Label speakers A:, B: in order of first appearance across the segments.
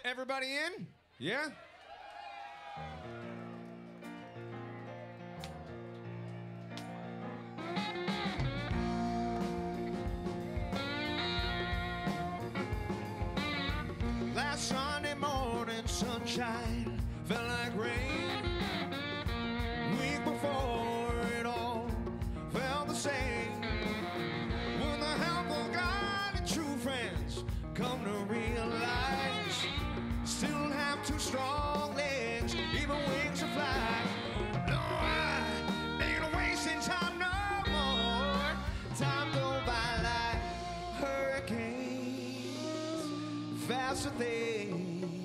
A: Everybody in? Yeah? Last Sunday morning, sunshine felt like rain. Week before, it all felt the same. With the help of God and true friends, come to realize, still have two strong legs, even wings to fly. No, I ain't wasting time no more. Time go by like hurricanes, faster things.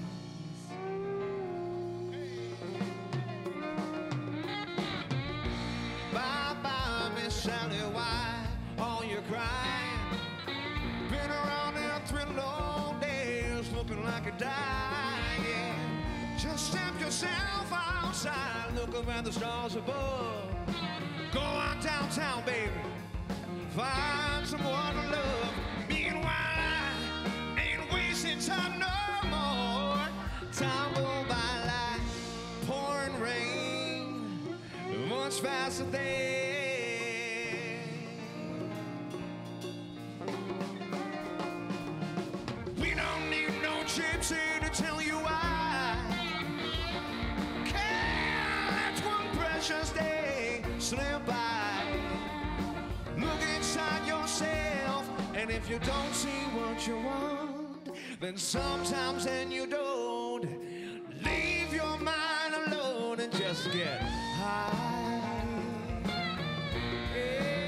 A: Bye-bye, Miss Sally, why all your crying? Been around there 3 long days looking like a die, yeah. Just step yourself outside, look up at the stars above. Go out downtown, baby, find someone to love. Meanwhile, I ain't wasting time no more. Time go by like pouring rain, much faster than. We don't need no gypsy to tell you why. Can't let one precious day slip by. Look inside yourself, and if you don't see what you want, then sometimes then you don't. Leave your mind alone and just get high. Yeah.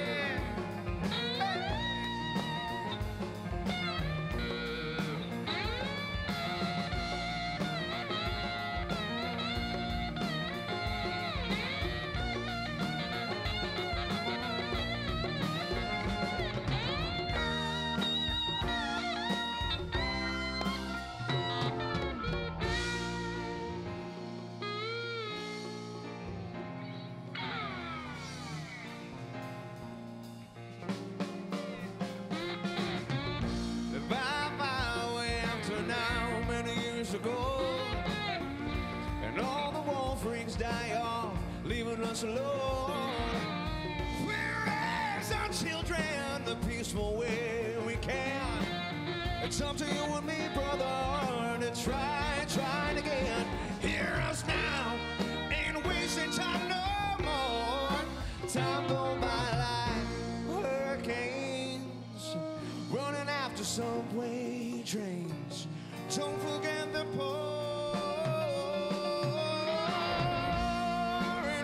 A: Ago, and all the war freaks die off, leaving us alone. We raise our children the peaceful way we can. It's up to you and me, brother, to try again. Hear us now, ain't wasting time no more. Time go by like hurricanes, running after subway trains. Don't forget the pouring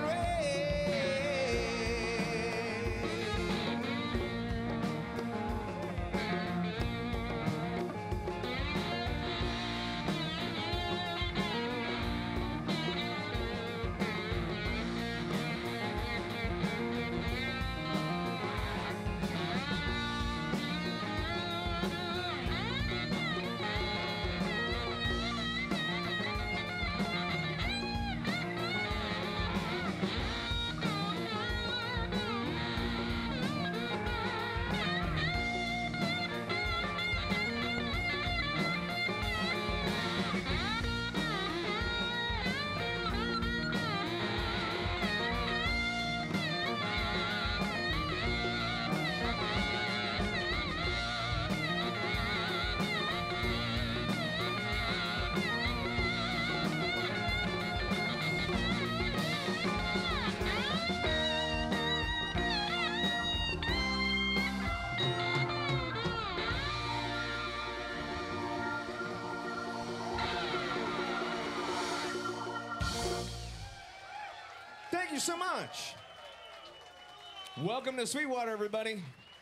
A: Thank you so much. Welcome to Sweetwater, everybody.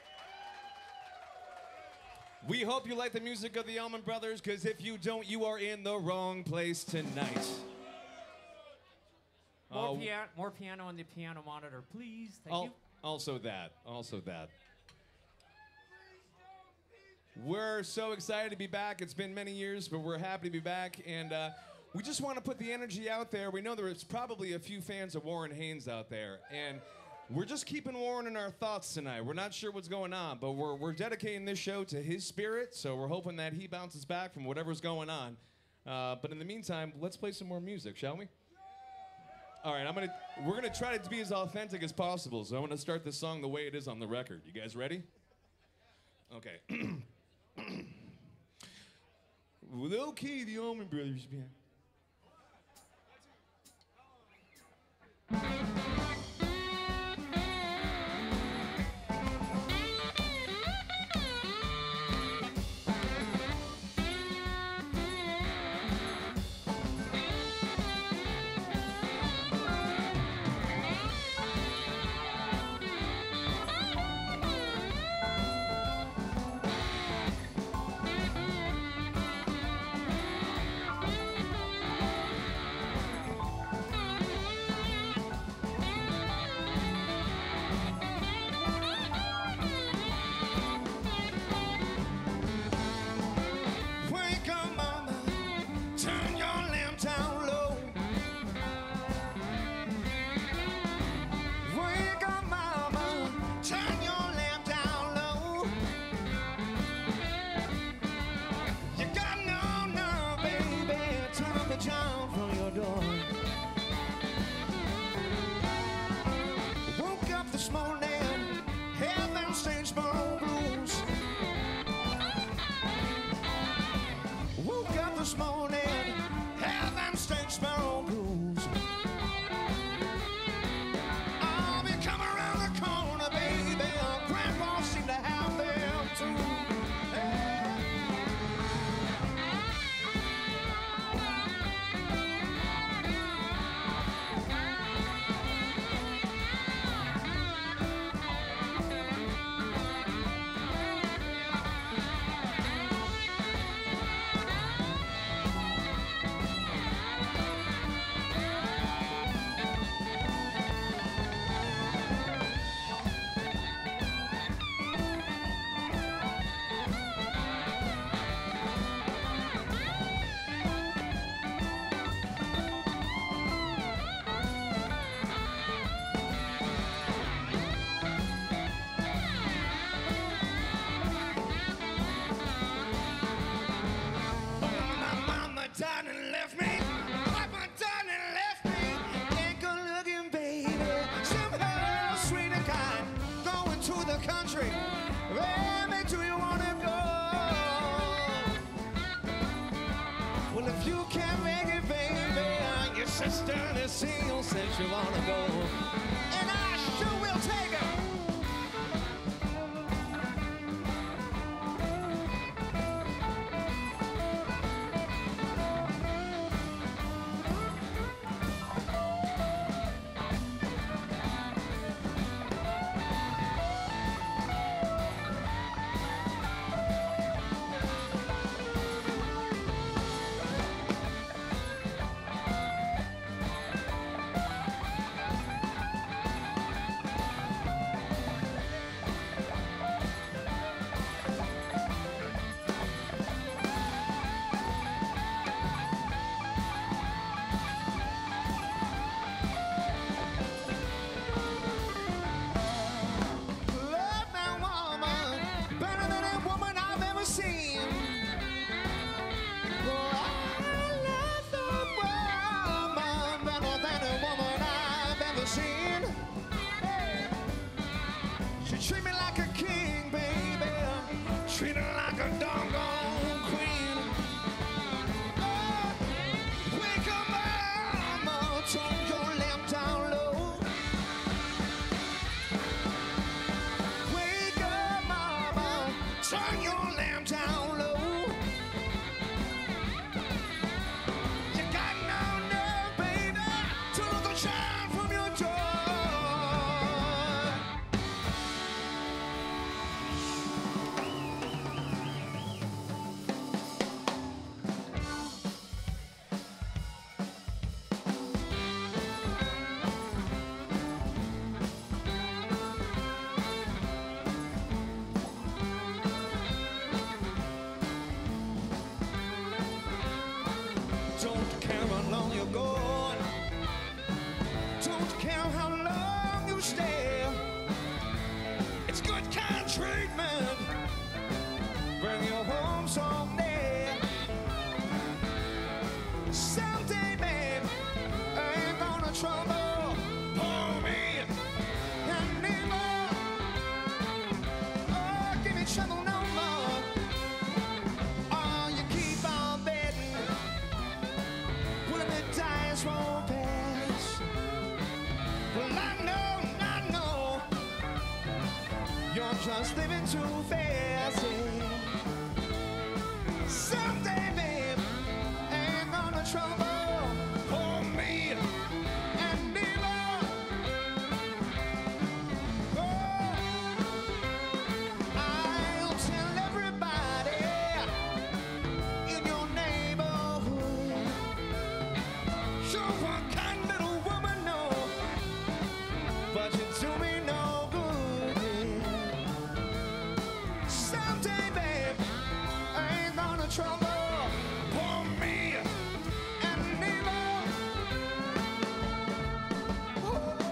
A: We hope you like the music of the Allman Brothers, because if you don't, you are in the wrong place tonight.
B: More piano on the piano monitor, please. Thank you.
A: Also that. We're so excited to be back. It's been many years, but we're happy to be back. And we just want to put the energy out there. We know there's probably a few fans of Warren Haynes out there. And we're just keeping Warren in our thoughts tonight. We're not sure what's going on, but we're dedicating this show to his spirit. So we're hoping that he bounces back from whatever's going on.
C: But in the meantime, let's play some more music, shall we? All right, we're gonna try to be as authentic as possible. So I'm gonna start this song the way it is on the record. You guys ready? Okay. Well, okay, the Allman Brothers band. This morning, have them stage sparrow blues. I'll be coming around the corner, baby. Grandpa seemed to have them too. Country, where do you want to go? Well, if you can't make it, baby, your sister Lucille says you want to go, and I sure will take her. Treat me like a king, baby. Treat her like a doggone queen. Oh, wake up, mama, turn your lamp down low. Wake up, mama, turn your lamp down low. You got no nerve, baby, to look a child from your door. Don't care how long you're gone. Don't care how long you stay. It's good kind of treatment. Bring you home someday. just living too fast. Yeah. Someday, babe, ain't gonna trouble for me and neither. Oh, I'll tell everybody in your neighborhood. You're one kind little woman, no, but you do me no good. Yeah. Someday, babe, I ain't gonna trouble for me and neither. Oh.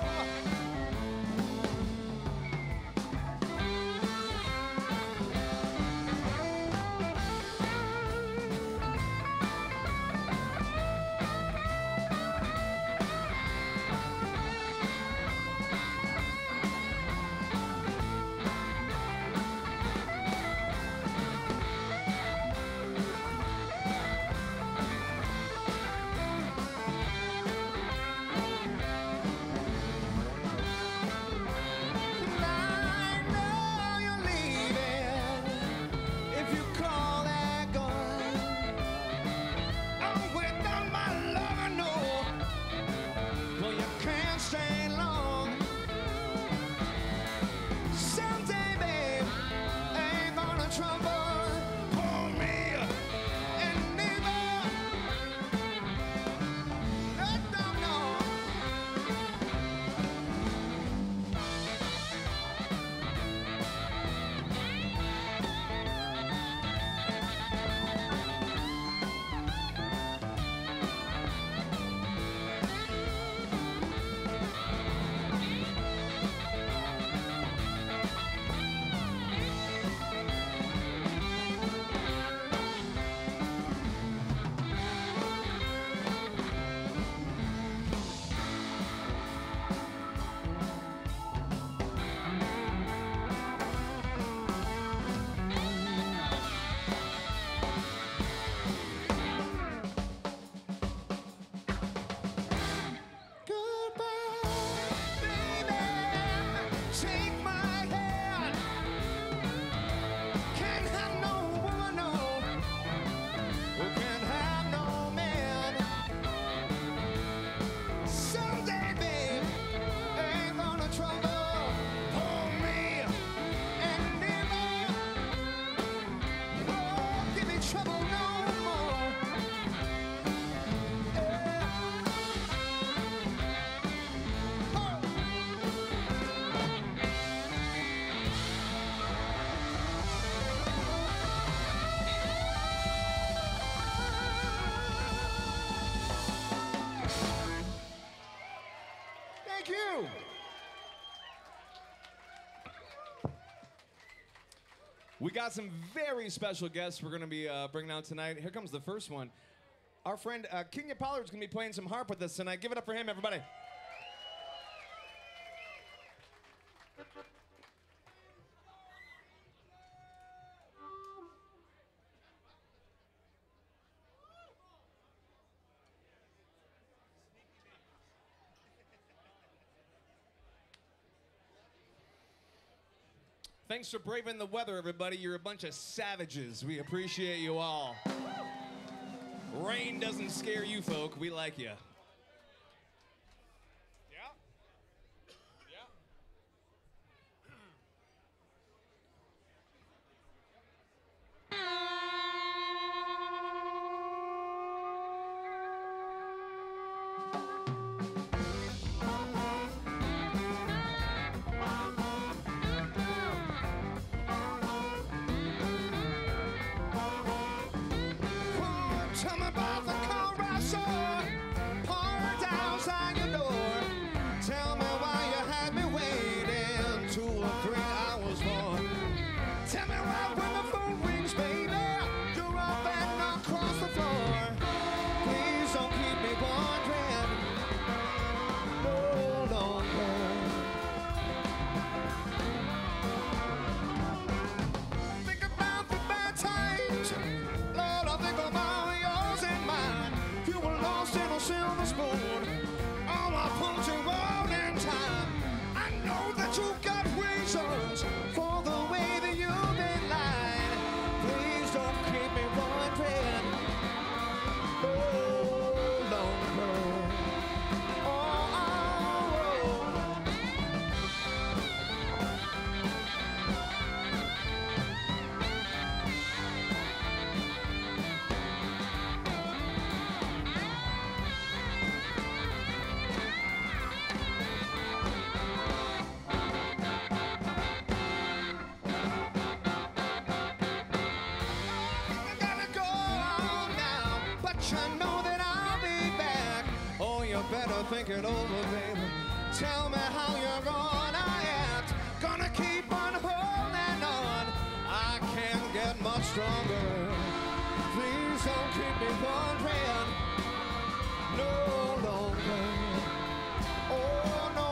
C: Thank you. We got some very special guests we're going to be bringing out tonight. Here comes the first one. Our friend Kenya Pollard's going to be playing some harp with us tonight. Give it up for him, everybody. Thanks for braving the weather, everybody. You're a bunch of savages. We appreciate you all. Rain doesn't scare you folk. We like you. Yeah. Yeah. Tell me about the car I saw parked outside your door. Tell me why you had me waiting 2 or 3 hours for. Tell me why when the phone rings, baby, you're up and across the floor. Please don't keep me wondering no longer. Think about the bad times, Lord, I think about yours and mine. You were lost in a silver spoon. Oh, I pulled you out in time. I know that you got reasons for the you know that I'll be back. Oh, you better think it over, baby. Tell me how you're gonna act. Gonna keep on holding on. I can't get much stronger. Please don't keep me wondering no longer. Oh, no.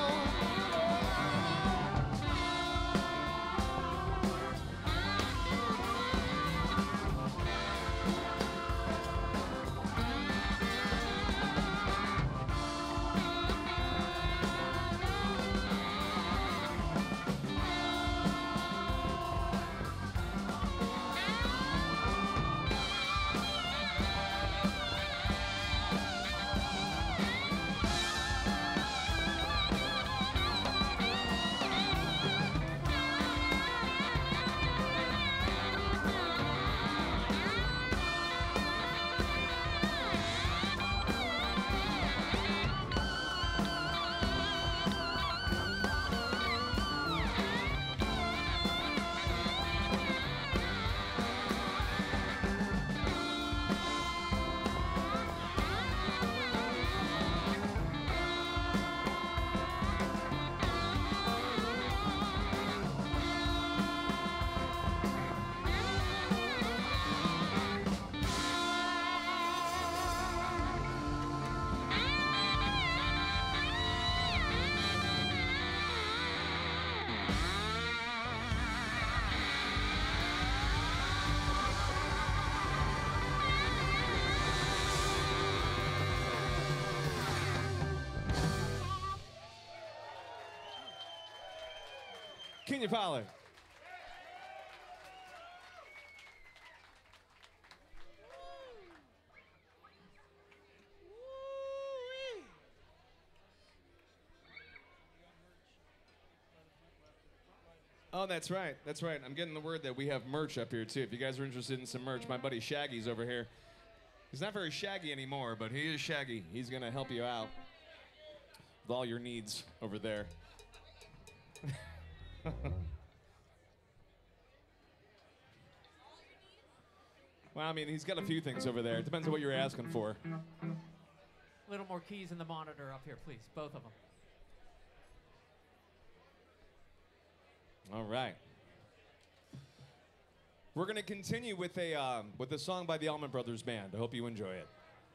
C: Kenya Pollard. Oh, that's right. That's right. I'm getting the word that we have merch up here, too. If you guys are interested in some merch, my buddy Shaggy's over here. He's not very shaggy anymore, but he is shaggy. He's going to help you out with all your needs over there. Well, I mean, he's got a few things over there. It depends on what you're asking for.
B: A little more keys in the monitor up here, please. Both of them.
C: All right. We're going to continue with a song by the Allman Brothers Band. I hope you enjoy it.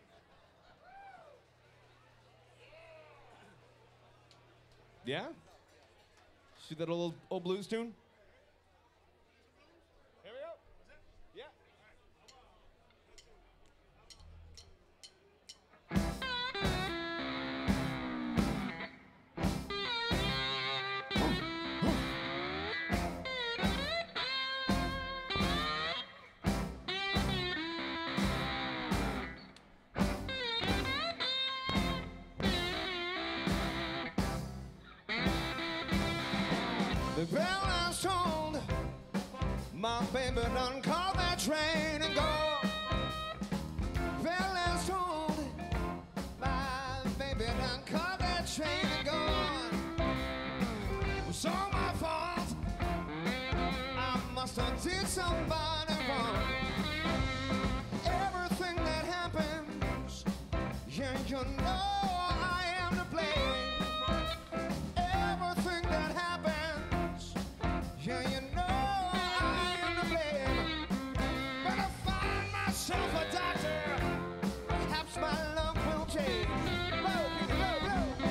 C: Yeah? See that old blues tune? Here we go. Yeah. The bell has tolled, my baby done called that train and gone. Bell has tolled, my baby done called that train and gone. It was all my fault, I must have did somebody wrong. Everything that happens, yeah, you know I am to blame. Everything that happens, yeah, you know I am to blame. Better find myself a doctor. Perhaps my luck will change. Blow, blow, blow.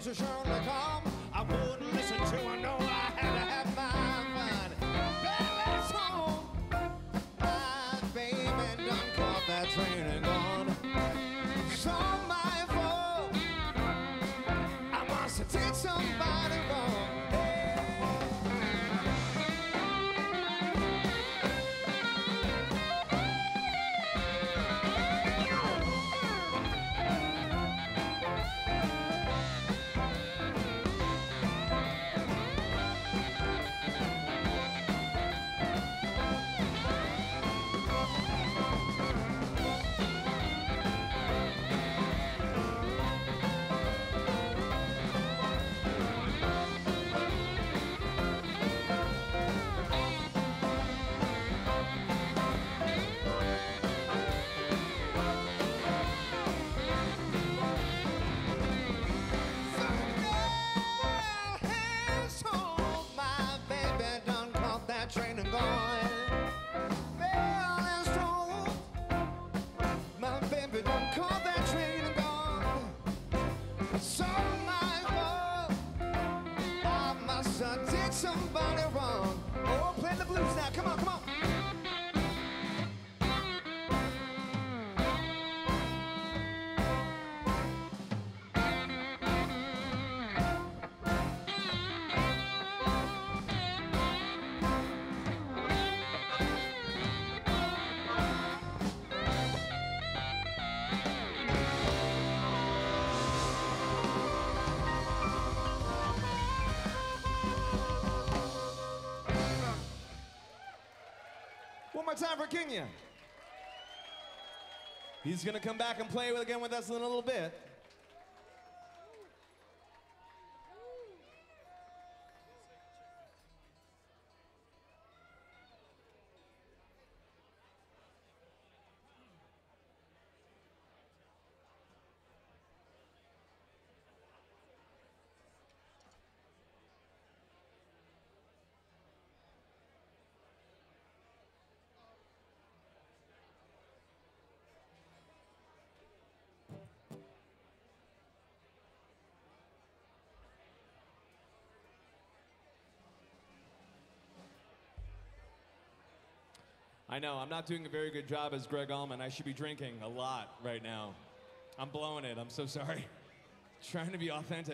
C: to Sherlock Holmes. I wouldn't listen to. I know I had to have my fun. Baby's home. My baby done caught that train and gone. It's all my fault. I must have did somebody wrong. Somebody wrong. Oh, play the blues now. Come on, come on. One more time for Kenya. He's gonna come back and play again with us in a little bit. I know, I'm not doing a very good job as Greg Allman. I should be drinking a lot right now. I'm blowing it, I'm so sorry. Trying to be authentic.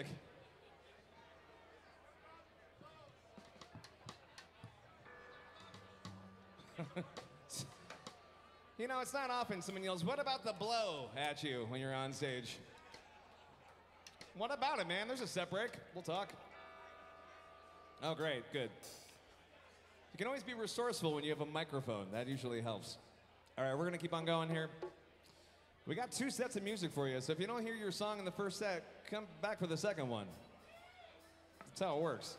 C: You know, it's not often someone yells, "What about the blow?" at you when you're on stage. What about it, man? There's a set break. We'll talk. Oh, great, good. You can always be resourceful when you have a microphone. That usually helps. All right, we're gonna keep on going here. We got 2 sets of music for you, so if you don't hear your song in the first set, come back for the second one. That's how it works.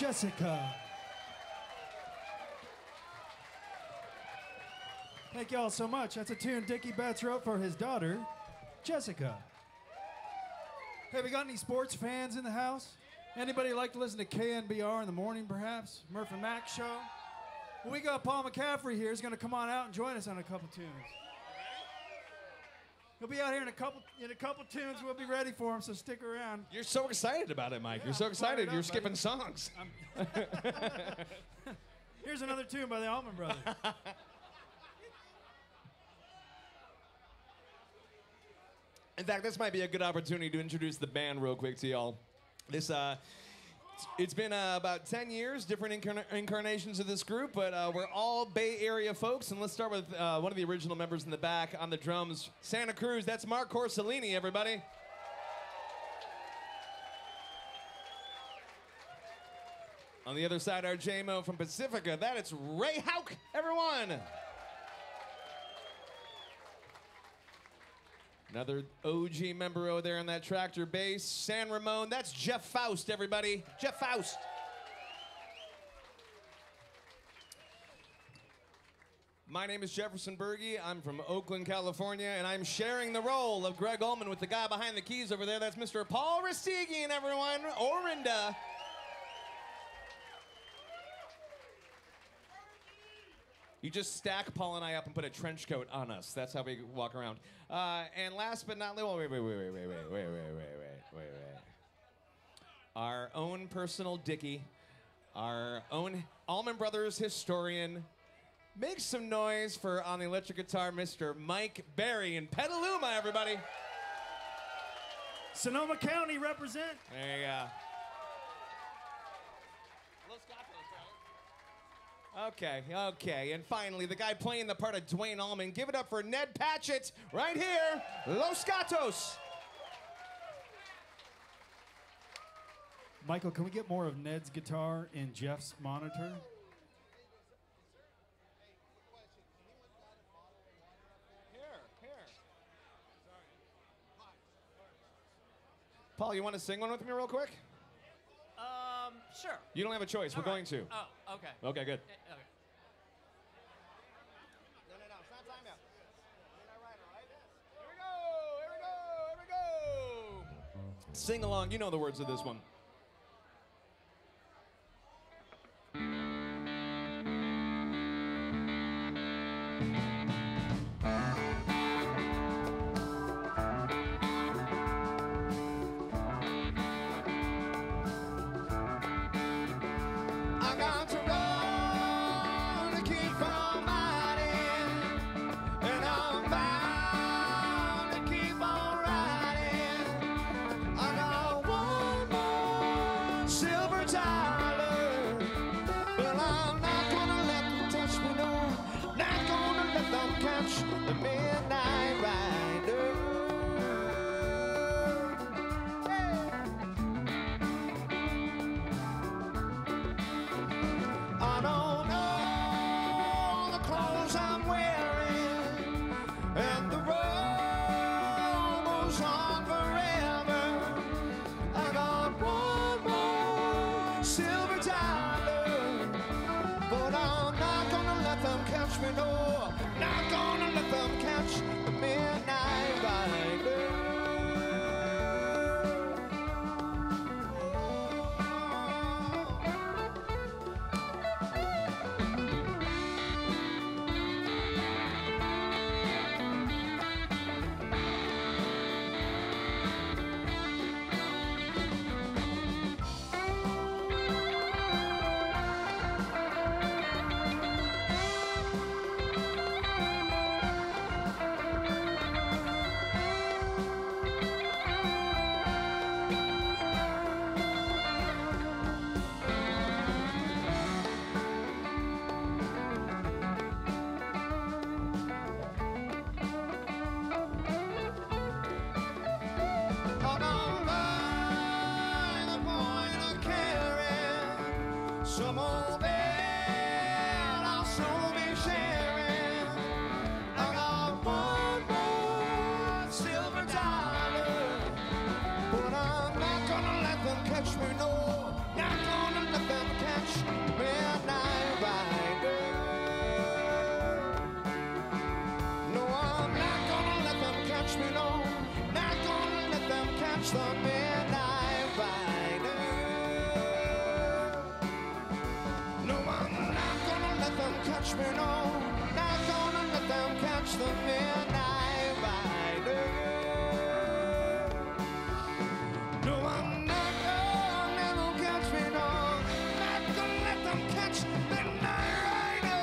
D: Jessica. Thank y'all so much. That's a tune Dickie Betts wrote for his daughter, Jessica. Hey, we got any sports fans in the house? Anybody like to listen to KNBR in the morning, perhaps? Murph and Mac show? Well, we got Paul McCaffrey here. He's going to come on out and join us on a couple tunes. He'll be out here in a couple tunes. We'll be ready for him, so stick around.
C: You're so excited about it, Mike.
D: Yeah,
C: You're so
D: I'm
C: excited.
D: fired
C: You're
D: up,
C: skipping
D: buddy.
C: songs.
D: Here's another tune by the Allman Brothers.
C: In fact, this might be a good opportunity to introduce the band real quick to y'all. This, it's been about 10 years, different incarnations of this group, but we're all Bay Area folks, and let's start with one of the original members in the back on the drums, Santa Cruz. That's Mark Corsellini, everybody. On the other side, our J-Mo from Pacifica. That is Ray Hauk, everyone. Another OG member over there on that tractor bass, San Ramon. That's Jeff Faust, everybody. Jeff Faust. My name is Jefferson Berge. I'm from Oakland, California, and I'm sharing the role of Greg Allman with the guy behind the keys over there. That's Mr. Paul Rastigian, everyone. Orinda. You just stack Paul and I up and put a trench coat on us. That's how we walk around. And last but not least, wait. Our own personal Dickie, our own Allman Brothers historian. Make some noise for, on the electric guitar, Mr. Mike Berry in Petaluma, everybody.
D: Sonoma County represent.
C: There you go. Okay. And finally, the guy playing the part of Dwayne Allman. Give it up for Ned Patchett, right here, Los Gatos.
D: Michael, can we get more of Ned's guitar in Jeff's monitor?
C: Paul, you want to sing one with me real quick?
B: Sure.
C: You don't have a choice. We're going to.
B: Oh, okay.
C: Okay, good.
B: Okay.
C: No, it's not time yet. You're not right, all right? Here we go. Sing along. You know the words of this one. catch me, no. Not gonna let them catch the midnight rider. No, I'm not gonna let them catch me, no. Not gonna let them catch the night rider.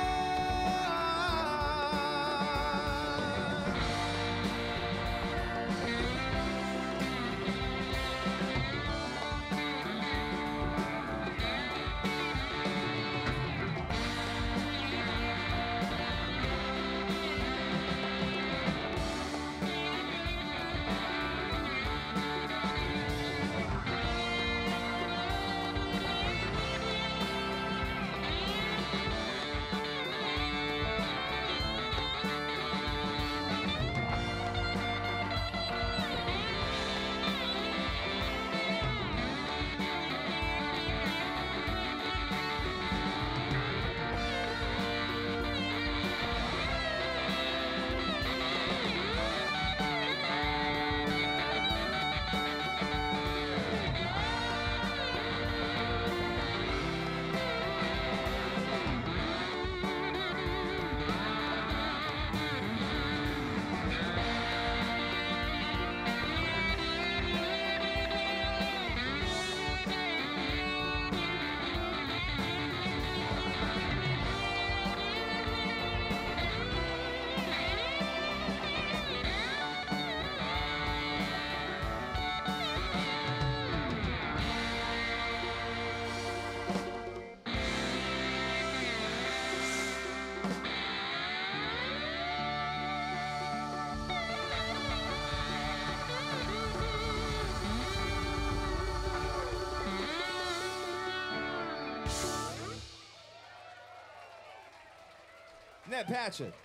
C: Ned Patchett.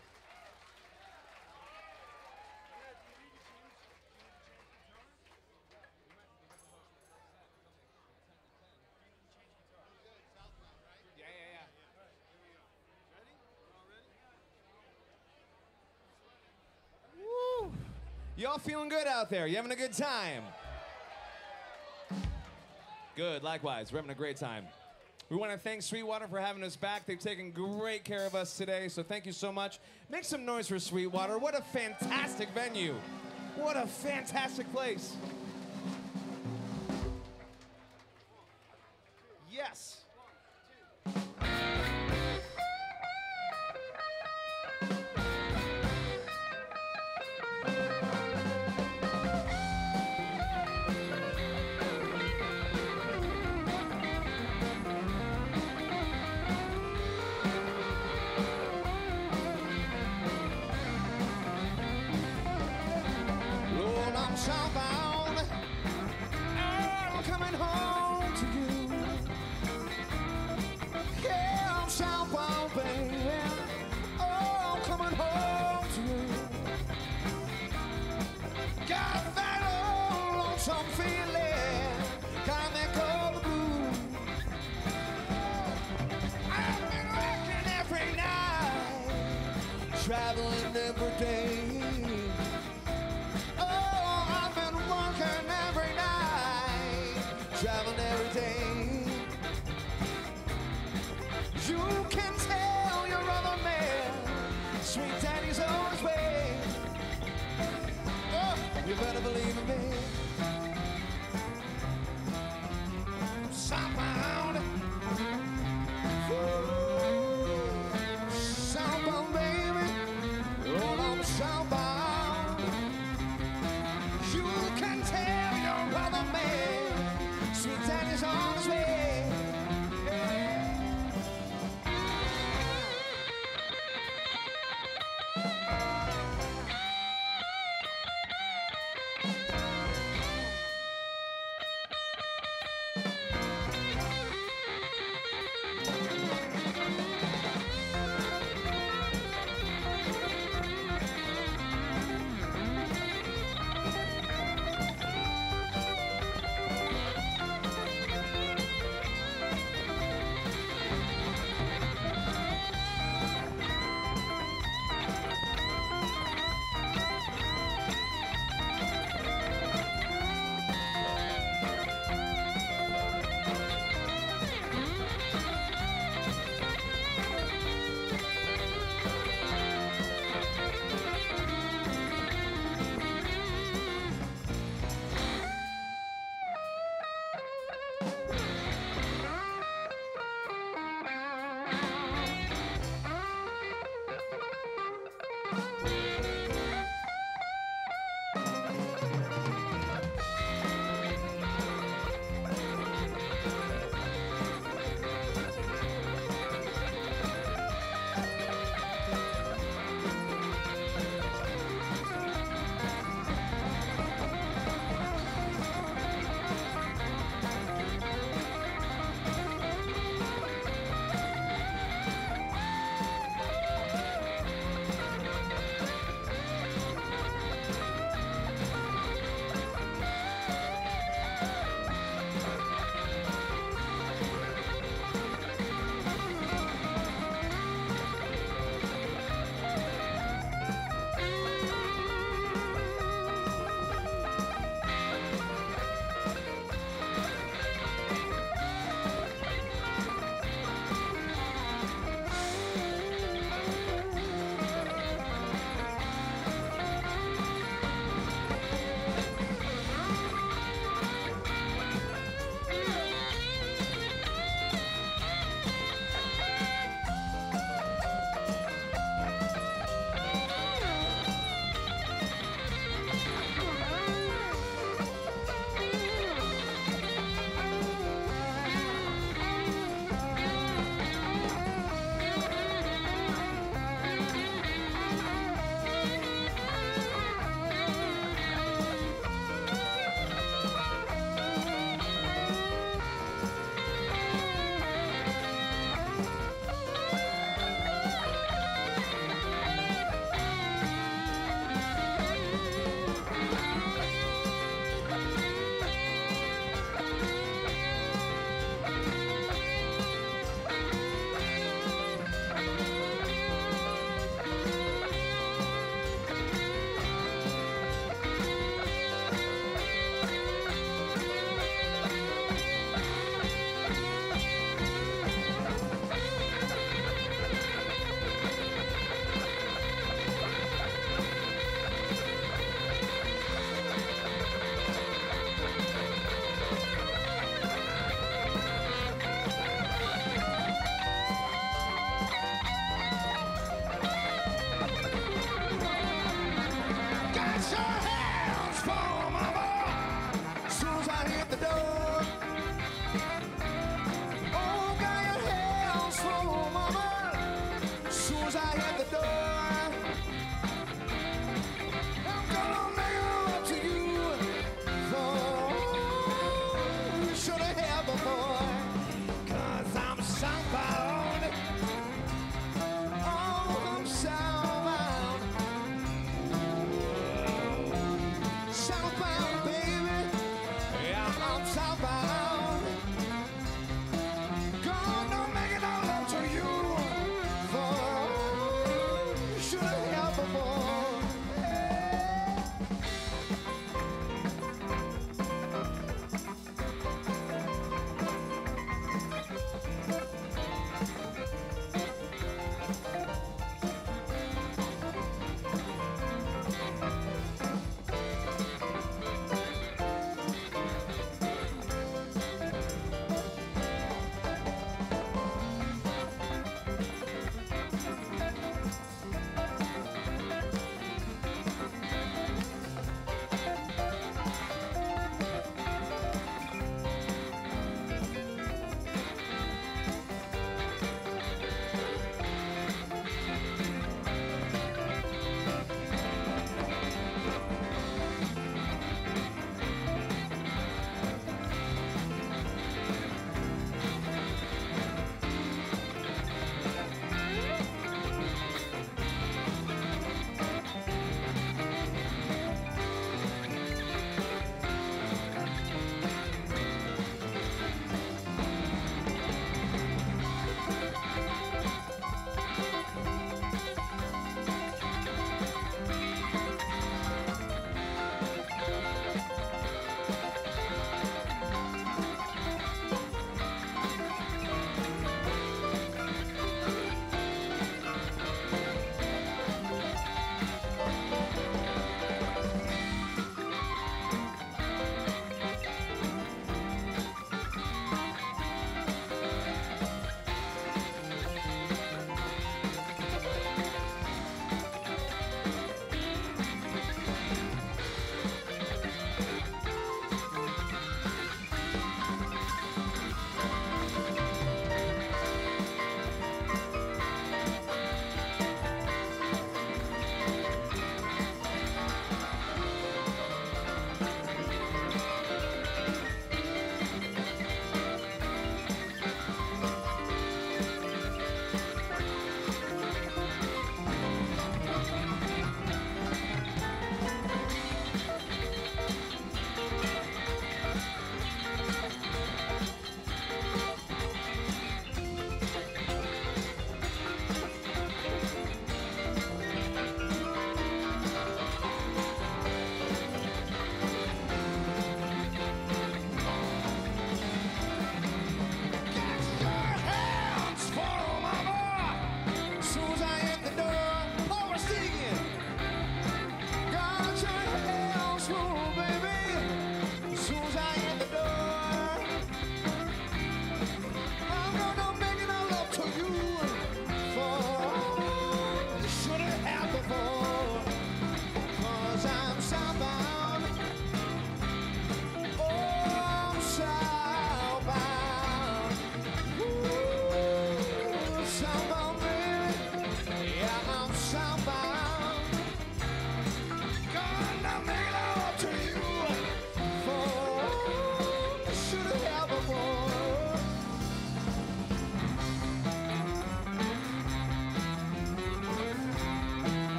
C: Woo. Y'all feeling good out there? You having a good time? Good, likewise. We're having a great time. We want to thank Sweetwater for having us back. They've taken great care of us today, so thank you so much. Make some noise for Sweetwater. What a fantastic venue. What a fantastic place. Yes. Southbound, I'm coming home to you. Yeah, I'm southbound, baby. Oh, I'm coming home to you. Got that old lonesome feeling, got me cold blue. I've been working every night, traveling every day. Traveling every day. You can tell your other man, sweet daddy's on his way. Oh, you better believe in me. Southbound, southbound, baby. Oh, I'm southbound. You can tell your other man, sweet daddy's on his way.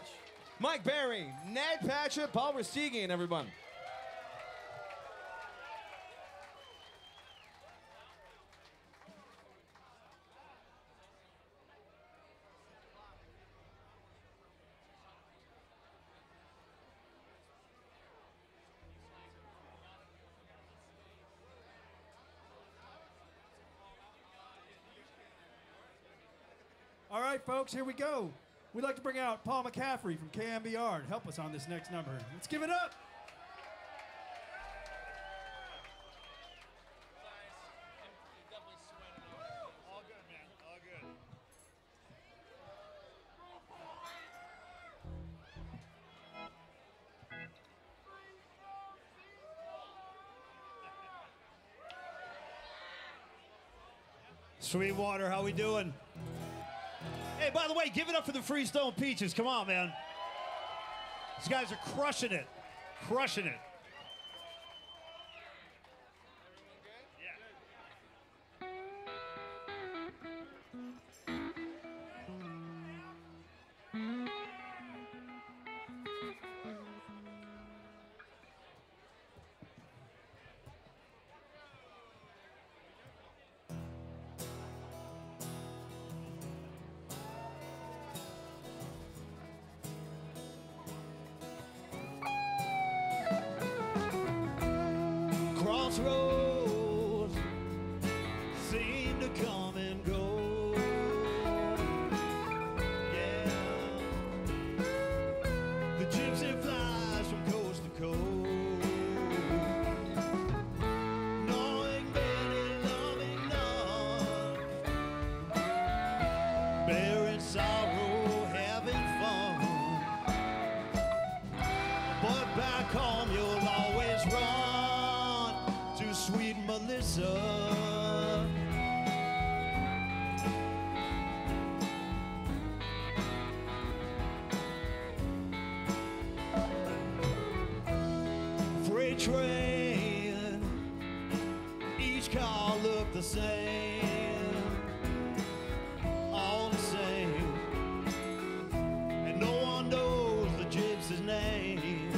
C: Mike Berry, Ned Patchett, Paul Restigian, everyone.
D: All right, folks, here we go. We'd like to bring out Paul McCaffrey from KMBR to help us on this next number. Let's give it up.
E: All good, man. All good. Sweetwater, how we doing? Hey, by the way, give it up for the Freestone Peaches. Come on, man. These guys are crushing it. Crushing it. Crossroads seem to come and go. Yeah, the gypsy flies from coast to coast, knowing many, loving none, bearing sorrow, having fun. But back home you'll always run to sweet Melissa. Freight train, each car looked the same, all the same, and no one knows the gypsy's name.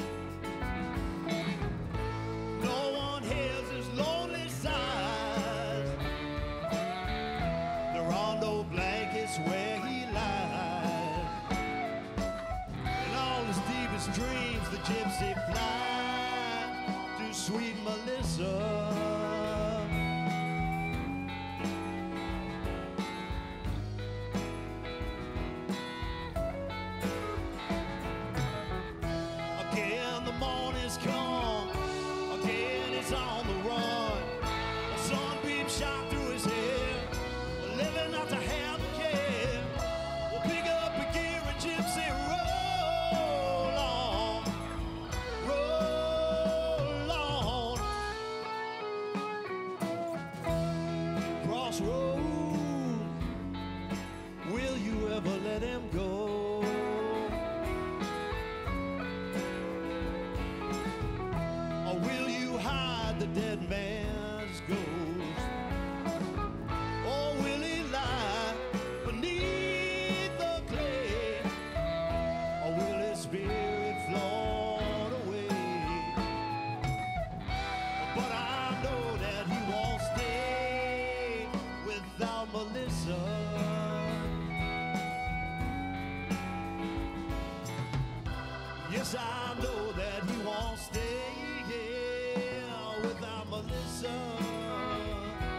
E: No one hears his lonely sighs. There are no blankets where he lies. In all his deepest dreams, the gypsy flies to sweet Melissa. Again, the morning's come. Again, he's on the run. A sunbeam shot through his head, living not to have a care. We'll pick up a gear and gypsy roll on, roll on. Crossroads, will you ever let him go? Or will you hide the dead man's ghost? Or will he lie beneath the clay? Or will his spirit float away? But I know that he won't stay without Melissa. Yes, I know that he won't stay without Melissa.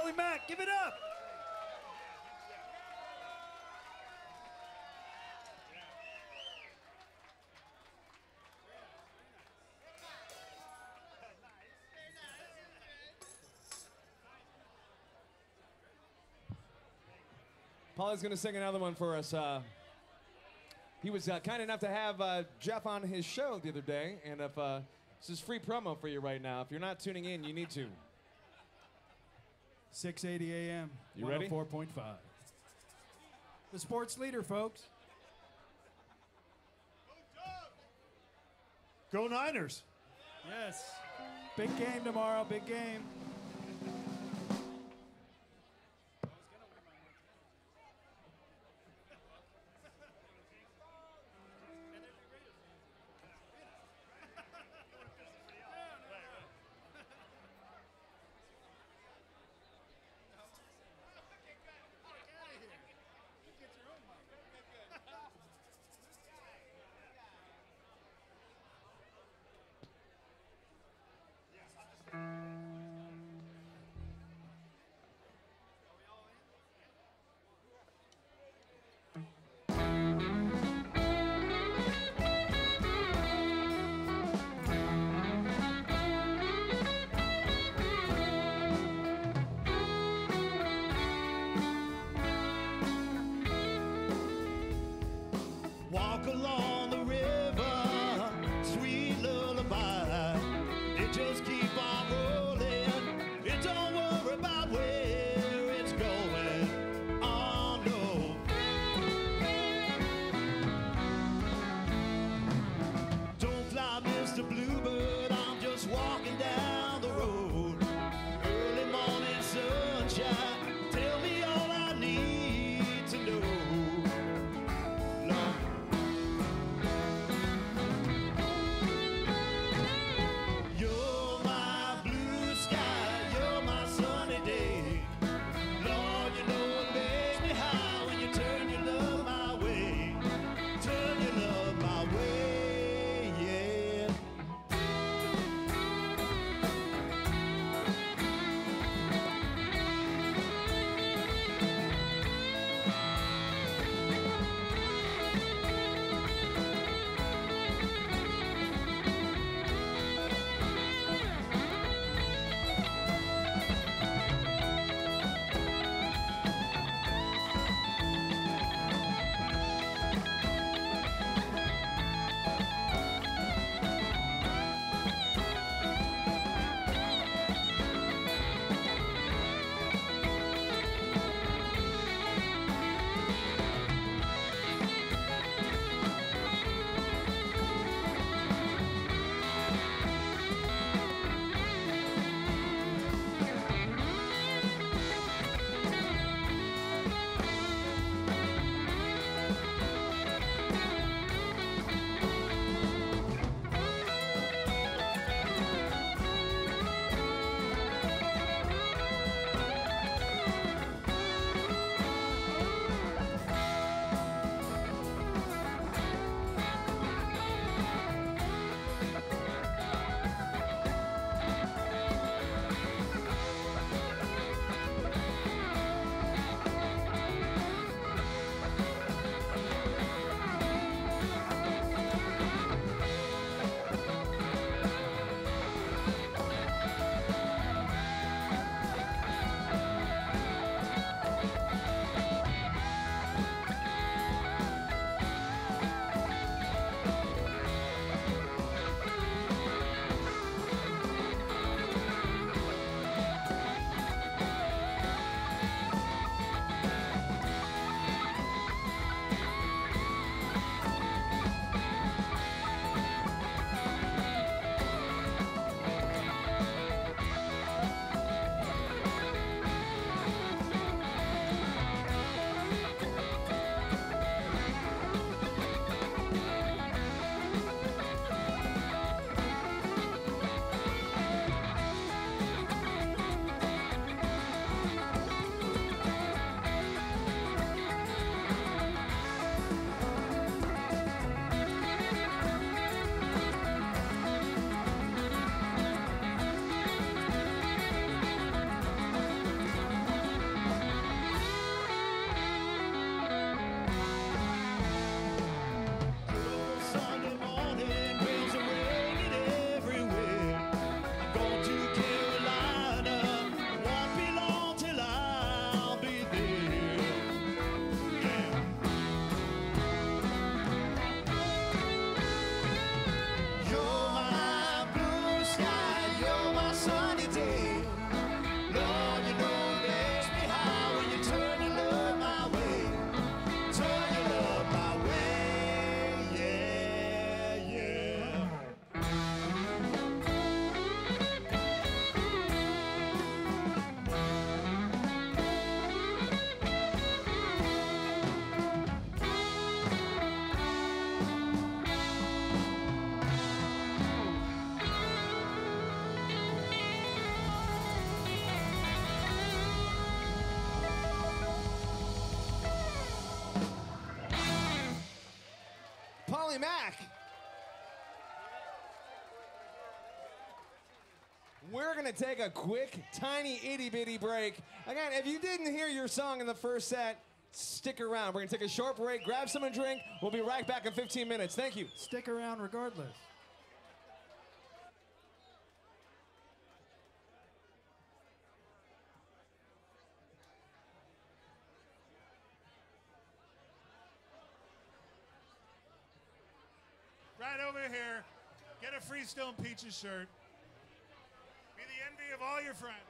D: Charlie Mack, give it up.
C: Paula's going to sing another one for us. He was kind enough to have Jeff on his show the other day, and if this is free promo for you right now. If you're not tuning in, you need to.
D: 680 AM.
C: You ready?
D: 104.5. The sports leader, folks.
E: Go Niners.
D: Yes. Big game tomorrow, big game.
C: Mac. We're going to take a quick, tiny, itty-bitty break. Again, if you didn't hear your song in the first set, stick around. We're going to take a short break, grab something to drink. We'll be right back in 15 minutes. Thank you.
D: Stick around regardless.
F: Right over here, get a Freestone Peaches shirt. Be the envy of all your friends.